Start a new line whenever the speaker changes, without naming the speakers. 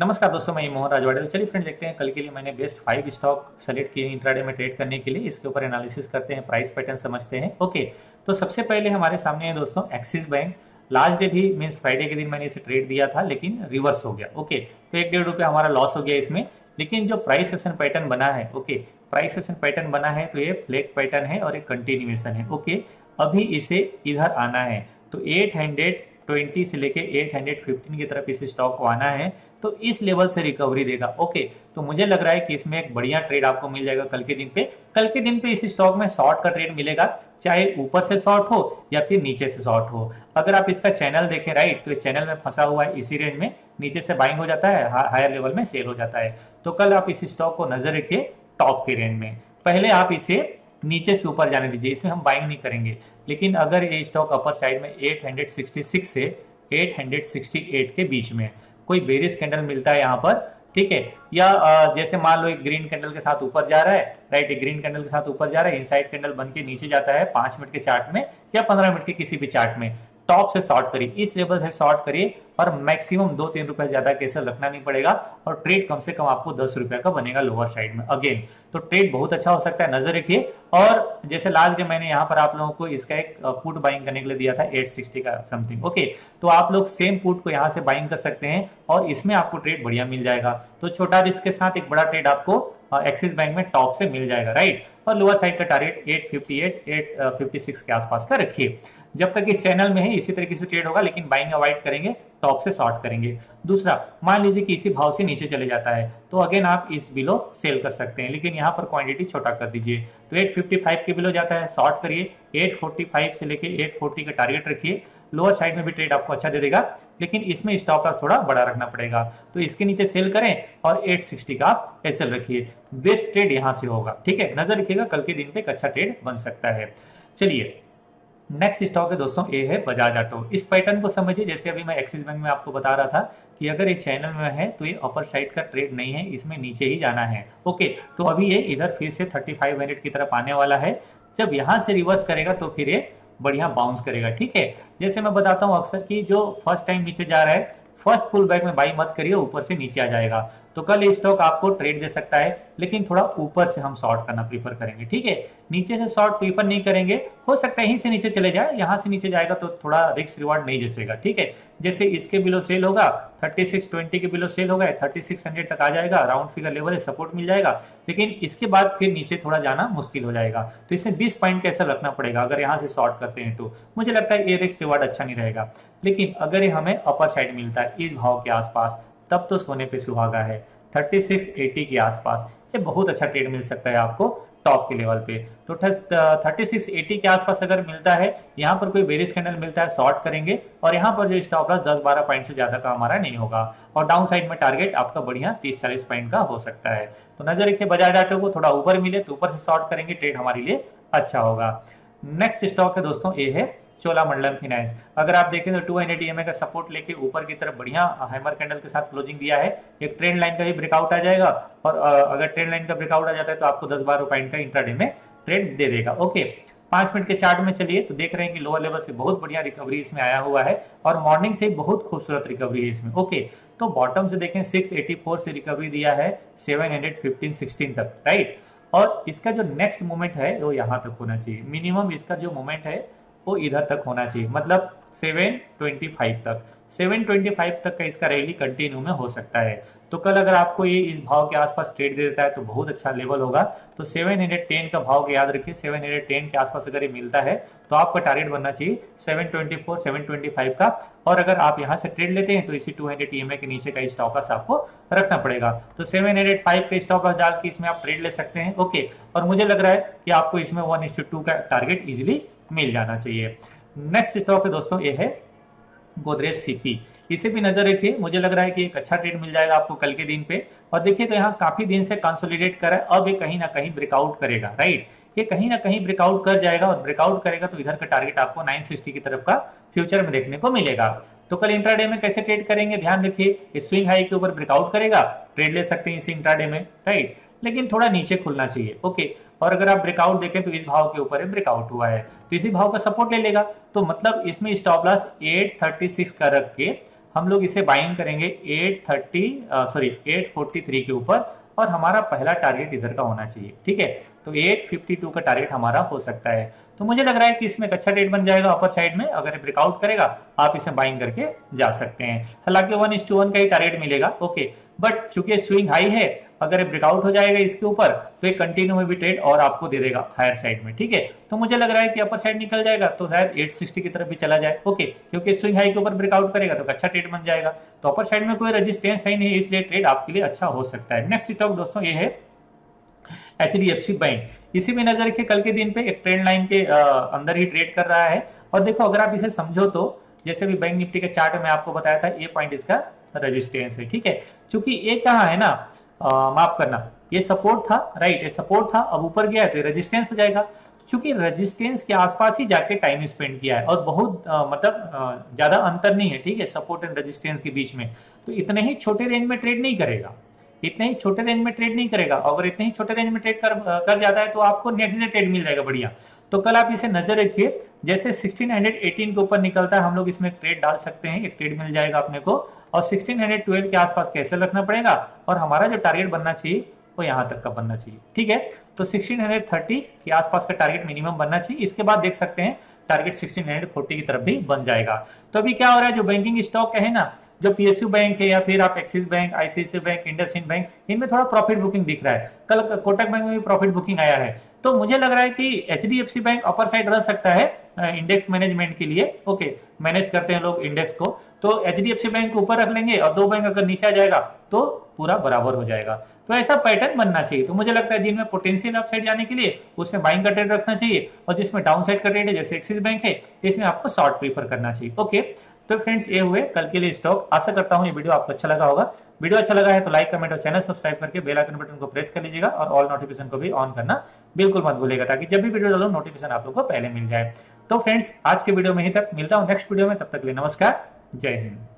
नमस्कार दोस्तों, मैं मोहन राजवाड़े। तो चलिए फ्रेंड, देखते हैं कल के लिए मैंने बेस्ट 5 स्टॉक सेलेक्ट किए इंट्राडे में ट्रेड करने के लिए। इसके ऊपर एनालिसिस करते हैं, प्राइस पैटर्न समझते हैं। ओके, तो सबसे पहले हमारे सामने है दोस्तों एक्सिस बैंक। लास्ट डे भी मीन्स फ्राइडे के दिन मैंने इसे ट्रेड दिया था, लेकिन रिवर्स हो गया। ओके, तो 1-1.5 रुपये हमारा लॉस हो गया इसमें। लेकिन जो प्राइस सेशन पैटर्न बना है, ओके, प्राइस सेशन पैटर्न बना है तो ये फ्लैग पैटर्न है और एक कंटिन्यूएशन है। ओके, अभी इसे इधर आना है तो 820 से लेके 815 की तरफ इस स्टॉक को आना है, तो इस लेवल से रिकवरी देगा। ओके, तो मुझे लग रहा है कि इसमें एक बढ़िया ट्रेड आपको मिल जाएगा कल के दिन पे। कल के दिन पे इस स्टॉक में शॉर्ट का ट्रेड मिलेगा, चाहे ऊपर से शॉर्ट हो या फिर नीचे से शॉर्ट हो। अगर आप इसका चैनल देखें राइट, तो इस चैनल में फंसा हुआ है इसी रेंज में, नीचे से बाइंग हो जाता है, हायर लेवल में सेल हो जाता है। तो कल आप इस स्टॉक को नजर रखिए टॉप के रेंज में। पहले आप इसे नीचे से ऊपर जाने दीजिए, इसमें हम बाइंग नहीं करेंगे। लेकिन अगर ये स्टॉक अपर साइड में 866 से 868 के बीच में कोई बेरिश कैंडल मिलता है यहाँ पर, ठीक है, या जैसे मान लो एक ग्रीन कैंडल के साथ ऊपर जा रहा है राइट, एक ग्रीन कैंडल के साथ ऊपर जा रहा है, इनसाइड कैंडल बन के नीचे जाता है 5 मिनट के चार्ट में या 15 मिनट के किसी भी चार्ट में, टॉप से शॉर्ट करिए, इस लेवल से शॉर्ट करिए और मैक्सिमम 2-3 रुपए ज्यादा कैसे रखना नहीं पड़ेगा और ट्रेड कम से कम आपको 10 रुपए का बनेगा लोअर साइड में। अगेन तो ट्रेड बहुत अच्छा हो सकता है, नजर रखिए। और जैसे लास्ट डे मैंने यहाँ पर आप लोगों को इसका एक पुट बाइंग करने के लिए दिया था 860 का समथिंग। ओके, तो आप लोग सेम पुट को यहाँ से बाइंग कर सकते हैं और इसमें आपको ट्रेड बढ़िया मिल जाएगा। तो छोटा रिस्क के साथ एक बड़ा ट्रेड आपको एक्सिस बैंक में टॉप से मिल जाएगा राइट। और लोअर साइड का टारगेट 858 856 के आसपास का रखिए। जब तक इस चैनल में है इसी तरीके से ट्रेड होगा, लेकिन बाइंग अवॉइड करेंगे, टॉप से शॉर्ट करेंगे। दूसरा, मान लीजिए कि इसी भाव से नीचे चले जाता है तो अगेन आप इस बिलो सेल कर सकते हैं, लेकिन यहाँ पर क्वांटिटी छोटा कर दीजिए। तो 855 के बिलो जाता है, शॉर्ट करिए। 845 से लेके 840 का टारगेट रखिए। लोअर साइड में भी ट्रेड आपको अच्छा दे देगा, लेकिन इसमें स्टॉप लॉस थोड़ा बड़ा रखना पड़ेगा। तो इसके नीचे सेल करें और 860 का आप एसएल रखिए। बेस्ट ट्रेड यहां से होगा, ठीक है, नजर रखिएगा, कल के दिन पे एक अच्छा ट्रेड बन सकता है। चलिए नेक्स्ट स्टॉक है दोस्तों, ए है बजाज ऑटो। इस पैटर्न को समझिए, जैसे अभी मैं एक्सिस बैंक में आपको बता रहा था कि अगर ये चैनल में है तो ये अपर साइड का ट्रेड नहीं है, इसमें नीचे ही जाना है। ओके, तो अभी ये इधर फिर से 35 मिनट की तरफ आने वाला है। जब यहां से रिवर्स करेगा तो फिर ये बढ़िया बाउंस करेगा, ठीक है। जैसे मैं बताता हूं अक्सर कि जो फर्स्ट टाइम नीचे जा रहा है, फर्स्ट पुल बैक में बाई मत करिए, ऊपर से नीचे आ जाएगा। तो कल ये स्टॉक आपको ट्रेड दे सकता है, लेकिन थोड़ा ऊपर से हम शॉर्ट करना प्रीफर करेंगे, ठीक है। नीचे से शॉर्ट प्रीफर नहीं करेंगे, हो सकता है यहीं से नीचे चले जाए, यहां से नीचे जाएगा तो थोड़ा रिस्क रिवार्ड नहीं जैसेगा, ठीक है। जैसे इसके बिलो सेल होगा 3620 के बिलो सेल होगा, 3600 तक आ जाएगा, राउंड फिगर लेवल है, सपोर्ट मिल जाएगा। लेकिन इसके बाद फिर नीचे थोड़ा जाना मुश्किल हो जाएगा, तो इसमें 20 पॉइंट कैसे रखना पड़ेगा अगर यहाँ से शॉर्ट करते हैं तो मुझे लगता है ये रिस्क रिवार्ड अच्छा नहीं रहेगा। लेकिन अगर ये हमें अपर साइड मिलता है इस भाव के आसपास, तब तो सोने पे सुहागा है। 3680 के आसपास ये बहुत अच्छा ट्रेड मिल सकता है आपको टॉप के लेवल पे। तो 3680 के आसपास अगर मिलता है, यहाँ पर कोई बेरिश कैंडल मिलता है, शॉर्ट करेंगे और यहाँ पर जो स्टॉप लॉस 10-12 पॉइंट से ज्यादा का हमारा नहीं होगा और डाउन साइड में टारगेट आपका बढ़िया 30-40 पॉइंट का हो सकता है। तो नजर रखिए बजाज ऑटो को, थोड़ा ऊपर मिले तो ऊपर से शॉर्ट करेंगे, ट्रेड हमारे लिए अच्छा होगा। नेक्स्ट स्टॉक है दोस्तों, ये है चोलामंडलम फाइनेंस। अगर आप देखें तो 200 EMA का सपोर्ट लेके ऊपर की तरफ बढ़िया हैमर कैंडल के साथ क्लोजिंग दिया है। एक ट्रेंड लाइन का भी ब्रेकआउट आ जाएगा और अगर ट्रेंड लाइन का ब्रेकआउट आ जाता है तो आपको 10-12 पॉइंट का इंट्राडे में ट्रेड दे देगा। ओके, 5 मिनट के चार्ट में चलिए तो देख रहे हैं कि लोअर लेवल से बहुत बढ़िया रिकवरी इसमें आया हुआ है और मॉर्निंग से बहुत खूबसूरत रिकवरी है इसमें। ओके, तो बॉटम से देखें 684 से रिकवरी दिया है 715-16 तक राइट। और इसका जो नेक्स्ट मूवमेंट है वो यहाँ तक होना चाहिए, मिनिमम इसका जो मूवमेंट है वो इधर तक होना चाहिए, मतलब 725 तक। 725 तक का इसका रैली कंटिन्यू में हो सकता है। तो कल अगर आपको ये इस भाव के आसपास ट्रेड दे देता है तो बहुत अच्छा लेवल होगा। तो 710 का भाव के याद रखिए, 710 के आसपास अगर ये मिलता है तो आपका टारगेट बनना चाहिए 724 725 का। और अगर आप यहाँ से ट्रेड लेते हैं तो इसी 200 EMA के नीचे का स्टॉप लॉस आपको रखना पड़ेगा। तो 705 का स्टॉप लॉस डाल के इसमें आप ट्रेड ले सकते हैं। ओके, और मुझे लग रहा है कि आपको इसमें 1:2 का टारगेट इजिली मिल जाना चाहिए। नेक्स्ट स्टॉक है दोस्तों, ये है गोदरेज सीपी। इसे भी नजर रखिए, मुझे लग रहा है कि एक अच्छा ट्रेड मिल जाएगा आपको कल के दिन पे। और देखिए तो यहाँ काफी दिन से कंसोलिडेट कर रहा है, अब ये कहीं ना कहीं ब्रेकआउट करेगा राइट। ये कहीं ना कहीं ब्रेकआउट कर जाएगा और ब्रेकआउट करेगा तो इधर का टारगेट आपको 960 की तरफ का फ्यूचर में देखने को मिलेगा। तो कल इंट्राडे में कैसे ट्रेड करेंगे, ध्यान रखिए, इस स्विंग हाई के ऊपर ब्रेकआउट करेगा, ट्रेड ले सकते हैं इस इंट्राडे में राइट, लेकिन थोड़ा नीचे खुलना चाहिए। ओके, और अगर आप ब्रेकआउट देखें तो इस भाव के ऊपर ब्रेकआउट हुआ है तो इसी भाव का सपोर्ट ले लेगा। तो मतलब इसमें स्टॉप लॉस 836 का रख के हम लोग इसे बाइंग करेंगे 843 के ऊपर, और हमारा पहला टारगेट इधर का होना चाहिए। ठीक है, तो 852 का टारगेट हमारा हो सकता है। तो मुझे लग रहा है कि इसमें एक अच्छा ट्रेड बन जाएगा अपर साइड में। अगर ब्रेकआउट करेगा आप इसे बाइंग करके जा सकते हैं। हालांकि 1:1 का ही टारगेट मिलेगा, ओके, बट चूंकि स्विंग हाई है, अगर ब्रेकआउट हो जाएगा इसके ऊपर तो एक कंटिन्यू में भी ट्रेड और आपको दे देगा हायर साइड में। ठीक है, तो मुझे लग रहा है कि अपर साइड निकल जाएगा तो शायद 860 की तरफ भी चला जाए, ओके, क्योंकि स्विंग हाई के ऊपर ब्रेकआउट करेगा तो अच्छा ट्रेड बन जाएगा। तो अपर साइड में कोई रेजिस्टेंस है नहीं, इसलिए ट्रेड आपके लिए अच्छा हो सकता है। नेक्स्ट स्टॉक दोस्तों ये है HDFC बैंक। इसी में नजर रखिए, कल के दिन पे एक ट्रेंड लाइन के अंदर ही ट्रेड कर रहा है। और देखो अगर आप इसे समझो तो जैसे भी बैंक निफ्टी के चार्ट में आपको बताया था, ये पॉइंट इसका रेजिस्टेंस है। ठीक है, चूंकि ये कहाँ है ना, माफ करना, ये सपोर्ट था, राइट, ये सपोर्ट था, अब ऊपर गया है तो रेजिस्टेंस हो जाएगा। चूंकि रेजिस्टेंस के आसपास ही जाके टाइम स्पेंड किया है और बहुत ज्यादा अंतर नहीं है, ठीक है, सपोर्ट एंड रेजिस्टेंस के बीच में, तो इतने ही छोटे रेंज में ट्रेड नहीं करेगा, इतने ही छोटे रेंज में ट्रेड नहीं करेगा। अगर इतने ही छोटे रेंज में ट्रेड कर जाता है तो आपको नेक्स्ट डे ट्रेड मिल जाएगा बढ़िया। तो कल आप इसे नजर रखिए, जैसे 1618 के ऊपर निकलता है हम लोग इसमें ट्रेड डाल सकते हैं, एक ट्रेड मिल जाएगा अपने को। और 1612 के आसपास कैसे रखना पड़ेगा, और हमारा जो टारगेट बनना चाहिए वो यहां तक का बनना चाहिए। ठीक है, तो 1630 के आसपास का टारगेट मिनिमम बनना चाहिए। इसके बाद देख सकते हैं टारगेट 1640 की तरफ भी बन जाएगा। तो अभी क्या हो रहा है, जो बैंकिंग स्टॉक है ना, जो PSU बैंक है या फिर आप Axis bank, ICICI bank, IndusInd bank, इनमें थोड़ा प्रॉफिट बुकिंग दिख रहा है। कल कोटक बैंक में भी प्रॉफिट बुकिंग आया है। तो मुझे लग रहा है कि HDFC बैंक अपर साइड रह सकता है इंडेक्स मैनेजमेंट के लिए, ओके, मैनेज करते हैं लोग इंडेक्स को, तो HDFC बैंक को ऊपर रख लेंगे और दो बैंक अगर नीचे आ जाएगा तो पूरा बराबर हो जाएगा। तो ऐसा पैटर्न बनना चाहिए। तो मुझे लगता है जिनमें पोटेंशियल अपसाइड जाने के लिए उसमें बाइंग का ट्रेड रखना चाहिए, और जिसमें डाउन साइड का ट्रेड है जैसे एक्सिस बैंक है, इसमें आपको शॉर्ट प्रीफर करना चाहिए। ओके, तो फ्रेंड्स ये हुए कल के लिए स्टॉक। आशा करता हूं ये वीडियो आपको अच्छा लगा होगा। वीडियो अच्छा लगा है तो लाइक, कमेंट और चैनल सब्सक्राइब करके बेल आइकन बटन को प्रेस कर लीजिएगा, और ऑल नोटिफिकेशन को भी ऑन करना बिल्कुल मत भूलिएगा, ताकि जब भी वीडियो डालूं नोटिफिकेशन आप लोग को पहले मिल जाए। तो फ्रेंड्स आज के वीडियो में ही तक, मिलता हूं नेक्स्ट वीडियो में, तब तक के लिए नमस्कार, जय हिंद।